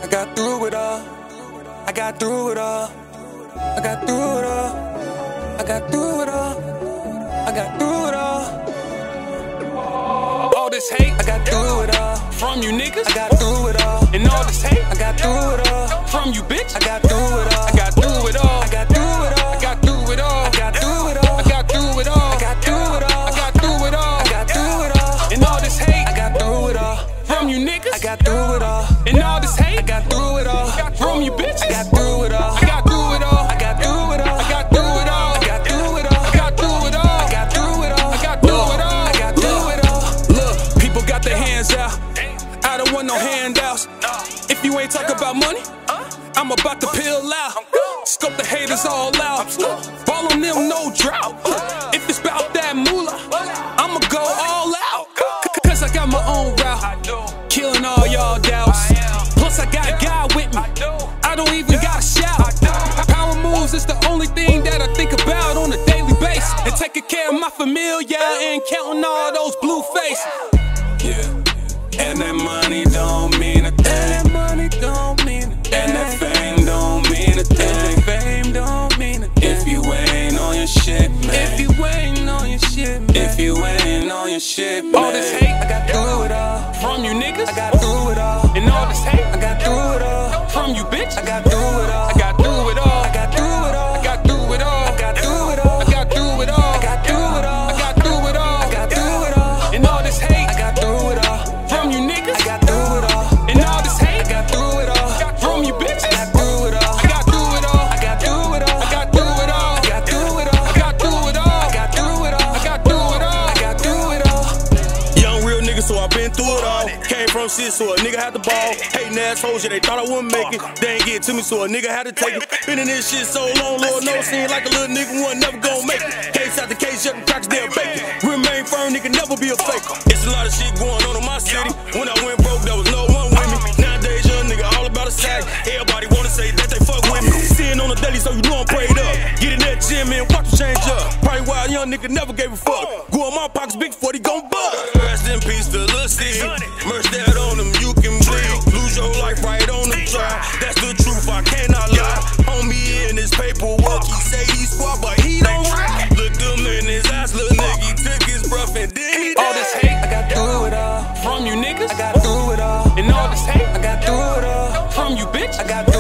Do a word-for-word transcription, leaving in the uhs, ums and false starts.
I got through it all. I got through it all. I got through it all. I got through it all. I got through it all. All this hate, I got through it all. From you niggas, I got through it all. and all this hate, I got through it all. from you bitch, I got through it all. I got through it all. I got through it all. I got through it all. I got through it all. I got through it all. I got through it all. I got through it all. I got through it all. And all this hate, I got through it all. from you niggas, I got through it all. and all this hate, I got through it all. from you bitches, I got through it all. I got through it all. I got through it all. I got through it all. I got through it all. I got through it all. I got through it all. I got through it all. I got through it all. Look, people got their hands out. I don't want no handouts. If you ain't talking about money, I'm about to peel out. Scope the haters all out. Ball on them, no drought. If it's about that moolah, I'ma go all out. Cause I got my own route, killing all y'all doubts. Plus I got a guy with me, I don't even gotta shout. Power moves is the only thing that I think about on a daily basis. And taking care of my familia and counting all those blue faces. Yeah. And that money don't mean a thing. And that money don't mean a thing. And that fame don't mean a thing. And that fame don't mean a thing. If you ain't on your shit, man. If you ain't on your shit, man. If you ain't on your shit, man. All this hate, I got through it all. from you niggas, I got through it all. and all this hate, I got through it all. from you bitch, I got through it all. I got through it all. I got through it all. I got through it all. I got through it all. I got through it all. I got through it all. I got through it all. I got through it all. And all this hate, I got through it all. from you niggas, I got through it all. and all this hate, I got through it all. from you bitches, I got through it all. I got through it all. I got through it all. I got through it all. I got through it all. I got through it all. I got through it all. I got through it all. I got through it all. Young real nigga, so I been through it all. Came from shit, so a nigga had to ball. Hating assholes, yeah, they thought I wouldn't make it. They ain't get to me, so a nigga had to take it. Been in this shit so long, Lord knows, seem like a little nigga wasn't never gonna make it. Case after case, shut them cracks, they'll bake it. Remain firm, nigga, never be a faker. It's a lot of shit going on in my city. When I went broke, there was no one with me. Nowadays, young nigga, all about a sack. Everybody wanna say that they fuck with me. Sitting on the daily, so you know I'm prayed up. Get in that gym and watch them change up. Probably why a young nigga never gave a fuck. Go in my pockets big before he gon' bust. Rest in peace to Lil C. Merch that on them, you can bleed. Lose your life right on the drive. That's the truth, I cannot lie. Homie in his paperwork, he say he squat, but he don't ride. Looked him in his eyes, little nigga, he took his breath and then he All this hate, I got through it all. from you niggas, I got through it all. and all this hate, I got through it all. from you bitch, I got